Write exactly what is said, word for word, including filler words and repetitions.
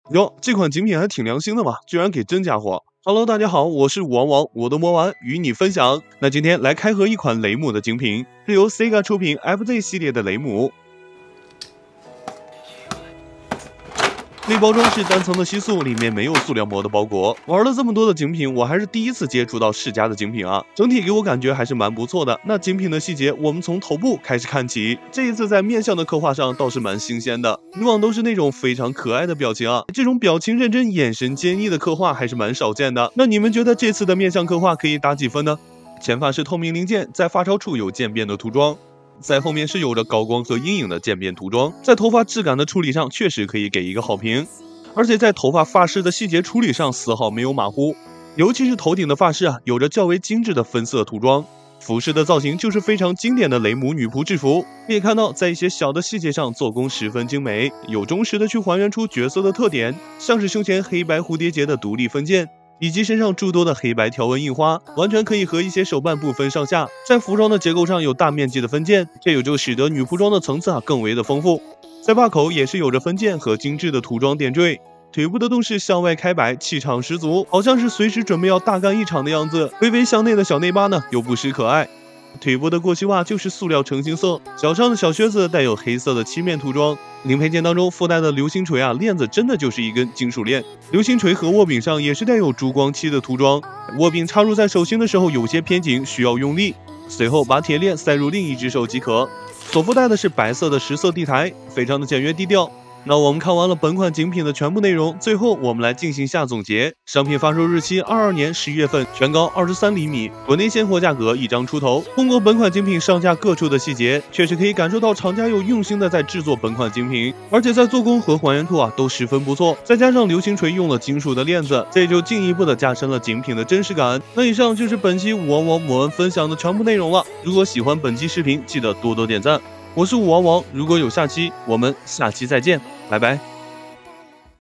哟，这款精品还挺良心的嘛，居然给真家伙。Hello，大家好，我是武王王，我的魔丸与你分享。那今天来开盒一款雷姆的精品，是由 Sega 出品 F Z 系列的雷姆。内包装是单层的吸塑，里面没有塑料膜的包裹。玩了这么多的精品，我还是第一次接触到世嘉的精品啊，整体给我感觉还是蛮不错的。那精品的细节，我们从头部开始看起。这一次在面相的刻画上倒是蛮新鲜的，以往都是那种非常可爱的表情啊，这种表情认真、眼神坚毅的刻画还是蛮少见的。那你们觉得这次的面相刻画可以打几分呢？前发是透明零件，在发梢处有渐变的涂装。在后面是有着高光和阴影的渐变涂装，在头发质感的处理上确实可以给一个好评，而且在头发发饰的细节处理上丝毫没有马虎，尤其是头顶的发饰啊，有着较为精致的分色涂装。服饰的造型就是非常经典的雷姆女仆制服，可以看到在一些小的细节上做工十分精美，有忠实的去还原出角色的特点，像是胸前黑白蝴蝶结的独立分件，以及身上诸多的黑白条纹印花，完全可以和一些手办不分上下。在服装的结构上有大面积的分件，这也就使得女仆装的层次啊更为的丰富。在把口也是有着分件和精致的涂装点缀，腿部的洞是向外开摆，气场十足，好像是随时准备要大干一场的样子。微微向内的小内八呢又不失可爱。腿部的过膝袜就是塑料成型色，脚上的小靴子带有黑色的漆面涂装。零配件当中附带的流星锤啊，链子真的就是一根金属链。流星锤和握柄上也是带有珠光漆的涂装，握柄插入在手心的时候有些偏紧，需要用力。随后把铁链塞入另一只手即可。所附带的是白色的十色地台，非常的简约低调。那我们看完了本款精品的全部内容，最后我们来进行下总结。商品发售日期二二年十一月份，全高二十三厘米，国内现货价格一张出头。通过本款精品上架各处的细节，确实可以感受到厂家有用心的在制作本款精品，而且在做工和还原度啊都十分不错。再加上流星锤用了金属的链子，这就进一步的加深了精品的真实感。那以上就是本期武王王魔恩分享的全部内容了。如果喜欢本期视频，记得多多点赞。我是武王王，如果有下期，我们下期再见，拜拜。